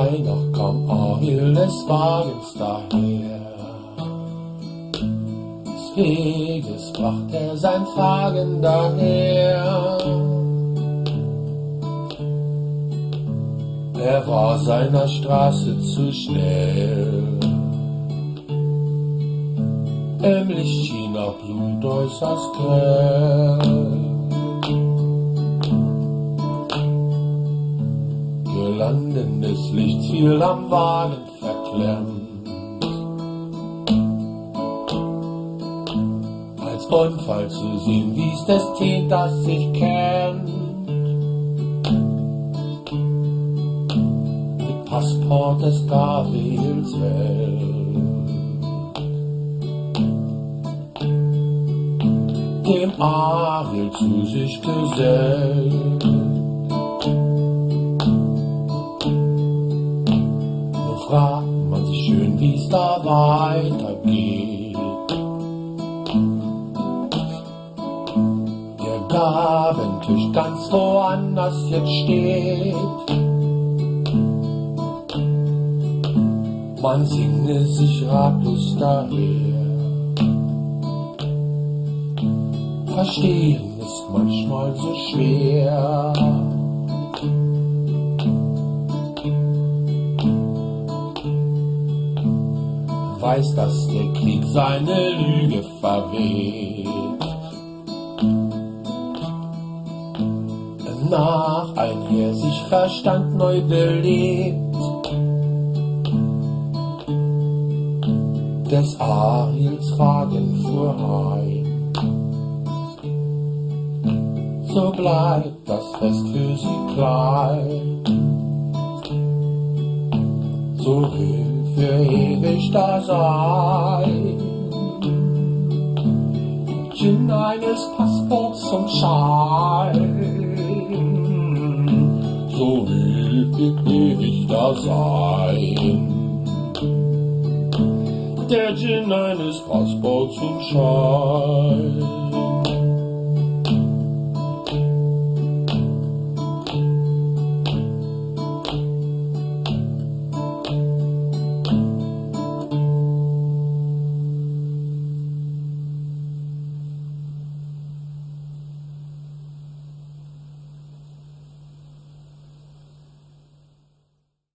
3, noch kam Ariel des Wagens daher. Des Weges bracht er sein Fragen daher. Er war seiner Straße zu schnell. Im Licht schien auch Blut äußerst grell. Girlandendes Licht fiel am Wagen verklemmt. Als Unfall zu sehen, wie's des Täters sich kennt. Mit Passport des Gabriels Welt. Dem Ariel zu sich gesellt. Nur fragt man sich schön, wie's da weitergeht. Der Gabentisch ganz woanders jetzt steht. Man singe sich ratlos daher. Verstehen ist manchmal so schwer. Weiß, dass der Krieg seine Lüge verweht. Nach einher sich Verstand neu belebt. Des Ariels Fragen fuhr heim. So bleibt das Fest für sie klein. So will für ewig da sein. Gin eines Passports zum Schein. So will für ewig da sein. Der Gin eines Passports zum Schein.